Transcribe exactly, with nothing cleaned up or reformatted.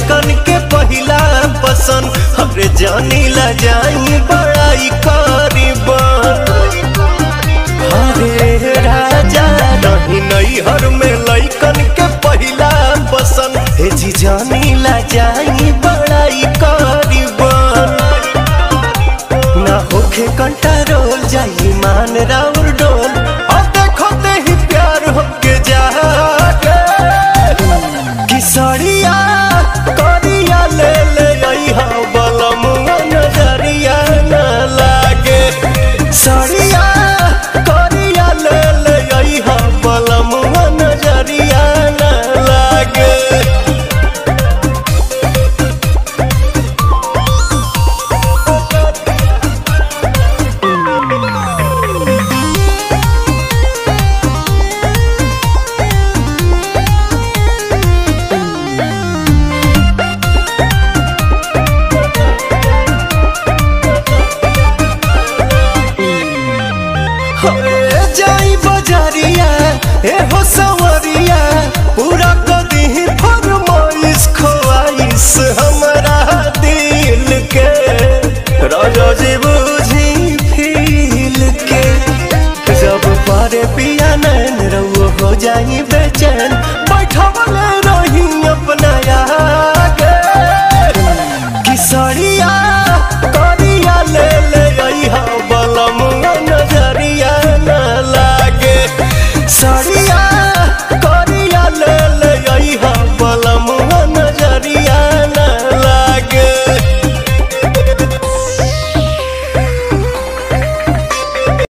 लइकन के पहिला पसंद। अरे जानी ला जाई बड़ाई करीबन। अरे राजा रही नैहर में लइकन के पहिला पसंद। हे जी जानी ला जाई बड़ाई करीबन। ना होखे कंट्रोल जाई मान राउर डोल।